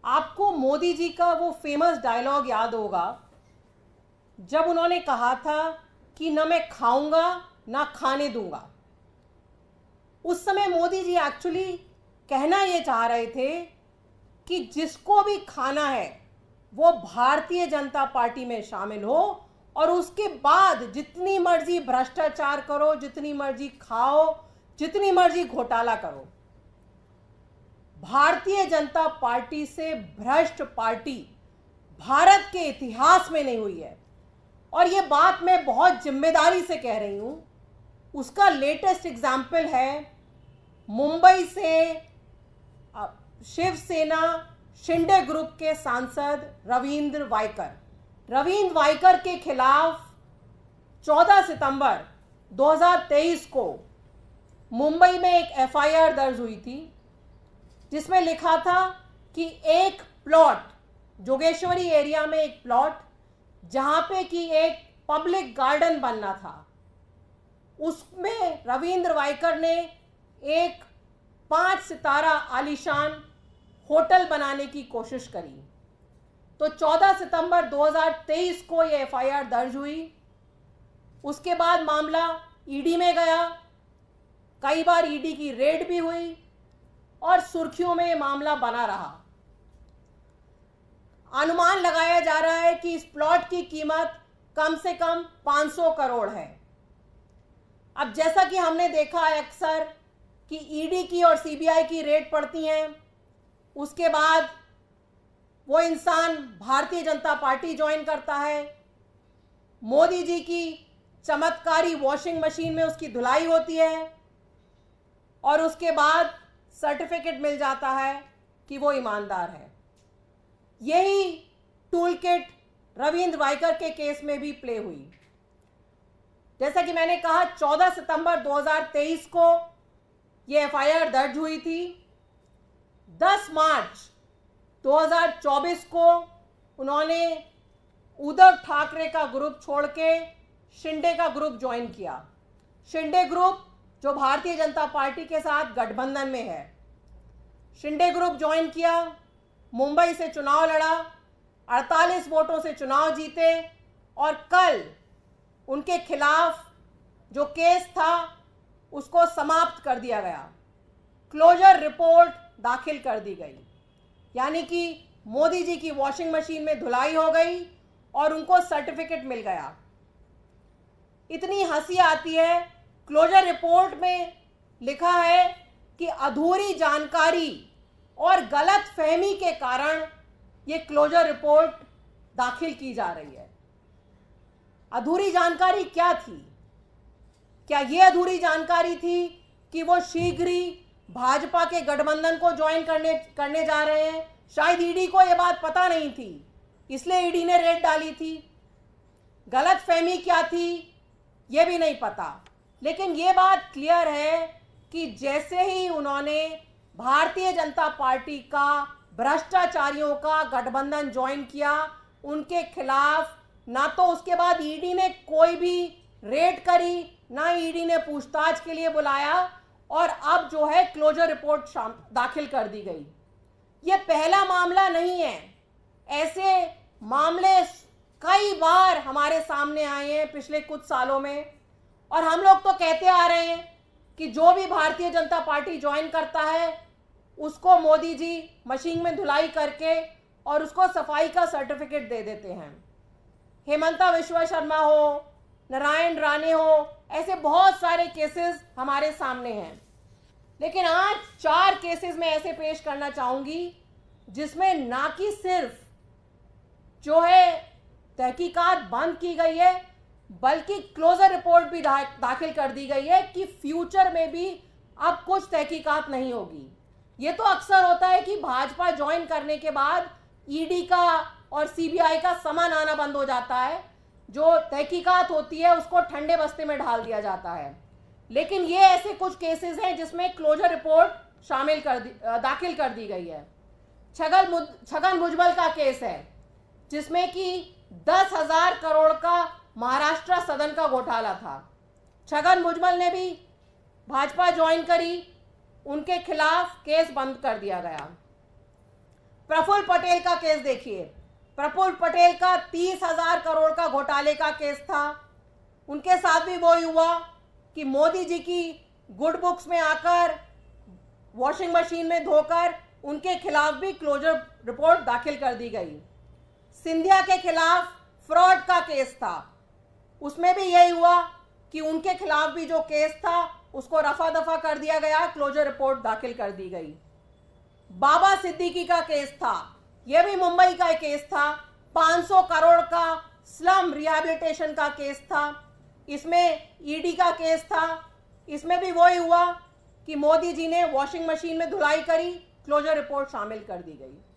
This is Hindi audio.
आपको मोदी जी का वो फेमस डायलॉग याद होगा जब उन्होंने कहा था कि न मैं खाऊंगा ना खाने दूंगा। उस समय मोदी जी एक्चुअली कहना ये चाह रहे थे कि जिसको भी खाना है वो भारतीय जनता पार्टी में शामिल हो और उसके बाद जितनी मर्जी भ्रष्टाचार करो, जितनी मर्जी खाओ, जितनी मर्जी घोटाला करो। भारतीय जनता पार्टी से भ्रष्ट पार्टी भारत के इतिहास में नहीं हुई है और ये बात मैं बहुत जिम्मेदारी से कह रही हूं। उसका लेटेस्ट एग्जाम्पल है मुंबई से शिवसेना शिंदे ग्रुप के सांसद रविंद्र वाइकर के खिलाफ 14 सितंबर 2023 को मुंबई में एक एफआईआर दर्ज हुई थी जिसमें लिखा था कि एक प्लॉट, जोगेश्वरी एरिया में एक प्लॉट जहां पे कि एक पब्लिक गार्डन बनना था, उसमें रविंद्र वाइकर ने एक 5 सितारा आलीशान होटल बनाने की कोशिश करी। तो 14 सितंबर 2023 को ये एफआईआर दर्ज हुई। उसके बाद मामला ईडी में गया, कई बार ईडी की रेड भी हुई और सुर्खियों में ये मामला बना रहा। अनुमान लगाया जा रहा है कि इस प्लॉट की कीमत कम से कम 500 करोड़ है। अब जैसा कि हमने देखा है अक्सर कि ईडी की और सीबीआई की रेड पड़ती हैं, उसके बाद वो इंसान भारतीय जनता पार्टी ज्वाइन करता है, मोदी जी की चमत्कारी वॉशिंग मशीन में उसकी धुलाई होती है और उसके बाद सर्टिफिकेट मिल जाता है कि वो ईमानदार है। यही टूल किट रविंद्र वाइकर के केस में भी प्ले हुई। जैसा कि मैंने कहा 14 सितंबर 2023 को ये एफआईआर दर्ज हुई थी। 10 मार्च 2024 को उन्होंने उद्धव ठाकरे का ग्रुप छोड़ के शिंदे का ग्रुप ज्वाइन किया। शिंदे ग्रुप जो भारतीय जनता पार्टी के साथ गठबंधन में है, शिंदे ग्रुप ज्वाइन किया, मुंबई से चुनाव लड़ा, 48 वोटों से चुनाव जीते और कल उनके खिलाफ जो केस था उसको समाप्त कर दिया गया। क्लोजर रिपोर्ट दाखिल कर दी गई, यानी कि मोदी जी की वॉशिंग मशीन में धुलाई हो गई और उनको सर्टिफिकेट मिल गया। इतनी हंसी आती है, क्लोजर रिपोर्ट में लिखा है कि अधूरी जानकारी और गलत फहमी के कारण ये क्लोजर रिपोर्ट दाखिल की जा रही है। अधूरी जानकारी क्या थी? क्या ये अधूरी जानकारी थी कि वो शीघ्र ही भाजपा के गठबंधन को ज्वाइन करने जा रहे हैं? शायद ईडी को ये बात पता नहीं थी, इसलिए ईडी ने रेड डाली थी। गलत फहमी क्या थी ये भी नहीं पता, लेकिन ये बात क्लियर है कि जैसे ही उन्होंने भारतीय जनता पार्टी का भ्रष्टाचारियों का गठबंधन ज्वाइन किया, उनके खिलाफ ना तो उसके बाद ईडी ने कोई भी रेड करी, ना ईडी ने पूछताछ के लिए बुलाया और अब जो है क्लोजर रिपोर्ट दाखिल कर दी गई। ये पहला मामला नहीं है, ऐसे मामले कई बार हमारे सामने आए हैं पिछले कुछ सालों में और हम लोग तो कहते आ रहे हैं कि जो भी भारतीय जनता पार्टी ज्वाइन करता है उसको मोदी जी मशीन में धुलाई करके और उसको सफाई का सर्टिफिकेट दे देते हैं। हेमंता विश्व शर्मा हो, नारायण राणे हो, ऐसे बहुत सारे केसेस हमारे सामने हैं। लेकिन आज 4 केसेस में ऐसे पेश करना चाहूंगी जिसमें ना कि सिर्फ जो है तहकीकात बंद की गई है, बल्कि क्लोजर रिपोर्ट भी दाखिल कर दी गई है कि फ्यूचर में भी अब कुछ तहकीकात नहीं होगी। ये तो अक्सर होता है कि भाजपा ज्वाइन करने के बाद ईडी का और सीबीआई का समन आना बंद हो जाता है, जो तहकीकात होती है उसको ठंडे बस्ते में ढाल दिया जाता है। लेकिन ये ऐसे कुछ केसेस हैं जिसमें क्लोजर रिपोर्ट दाखिल कर दी गई है। छगन भुजबल का केस है जिसमें कि 10,000 करोड़ का महाराष्ट्र सदन का घोटाला था। छगन भुजबल ने भी भाजपा ज्वाइन करी, उनके खिलाफ केस बंद कर दिया गया। प्रफुल्ल पटेल का केस देखिए, प्रफुल्ल पटेल का 30,000 करोड़ का घोटाले का केस था। उनके साथ भी वो हुआ कि मोदी जी की गुड बुक्स में आकर वॉशिंग मशीन में धोकर उनके खिलाफ भी क्लोजर रिपोर्ट दाखिल कर दी गई। सिंधिया के खिलाफ फ्रॉड का केस था, उसमें भी यही हुआ कि उनके खिलाफ भी जो केस था उसको रफा दफा कर दिया गया, क्लोजर रिपोर्ट दाखिल कर दी गई। बाबा सिद्दीकी का केस था, यह भी मुंबई का एक केस था, 500 करोड़ का स्लम रिहैबिलिटेशन का केस था। इसमें ईडी का केस था, इसमें भी वही हुआ कि मोदी जी ने वॉशिंग मशीन में धुलाई करी, क्लोजर रिपोर्ट शामिल कर दी गई।